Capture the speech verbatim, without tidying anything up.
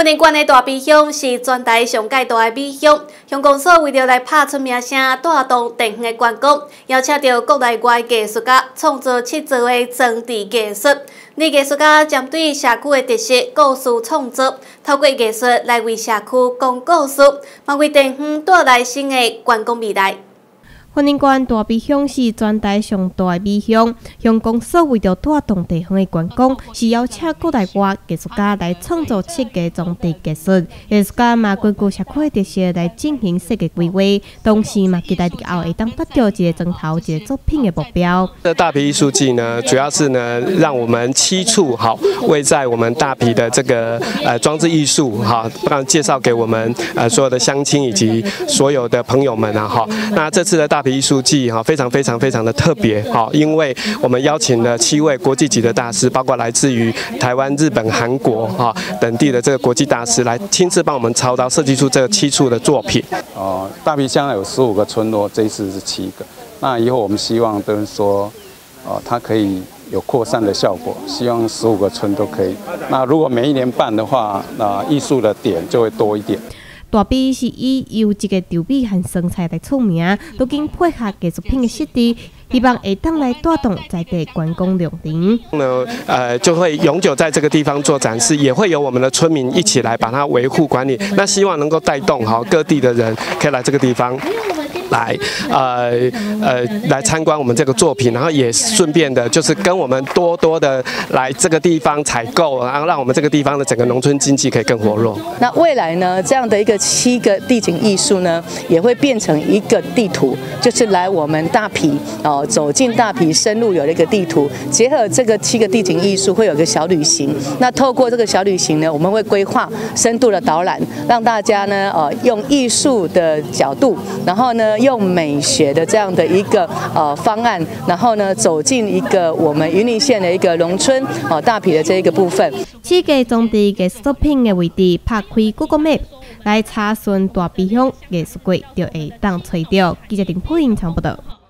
云林县的大鼻乡是全台上界大的米乡，乡公所为了来拍出名声，带动地方的观光，邀请到国内外艺术家创作七组的装置艺术。呢艺术家针对社区的特色故事创作，透过艺术来为社区讲故事，也为地方带来新的观光未来。 云林县大鼻乡是全台上大的米乡，乡公所为了带动地方的观光，是邀请国内外艺术家来创作设计装置艺术。艺术家嘛根据社区的特色来进行设计规划，同时嘛期待日后会当达到一个砖头一个作品的目标。 这大皮艺术季呢，主要是呢让我们七处好位在我们大皮的这个呃装置艺术哈，让介绍给我们呃所有的乡亲以及所有的朋友们啊哈。那这次的大 大皮艺术季哈，非常非常非常的特别哈，因为我们邀请了七位国际级的大师，包括来自于台湾、日本、韩国哈等地的这个国际大师，来亲自帮我们操刀设计出这七处的作品。 哦，大皮乡有十五个村落，这一次是七个。那以后我们希望都是说，哦，它可以有扩散的效果，希望十五个村都可以。那如果每一年办的话，那艺术的点就会多一点。 大皮是以由一个稻米和生菜来出名，如今配合艺术品的设计，希望会当来带动在地观光亮点。 呢，呃，就会永久在这个地方做展示，也会有我们的村民一起来把它维护管理。那希望能够带动好各地的人可以来这个地方。 来，呃呃，来参观我们这个作品，然后也顺便的，就是跟我们多多的来这个地方采购，然后让我们这个地方的整个农村经济可以更活络。 那未来呢，这样的一个七个地景艺术呢，也会变成一个地图，就是来我们大皮哦，走进大皮深入有了一个地图，结合这个七个地景艺术，会有个小旅行。那透过这个小旅行呢，我们会规划深度的导览，让大家呢，呃，用艺术的角度，然后呢。 用美学的这样的一个呃方案，然后呢走进一个我们云林县的一个农村哦大皮的这一个部分。 七个装置艺术作品的位置，拍开 Google Map 来查询大皮乡艺术馆，就会当找到。记者林普英传报道。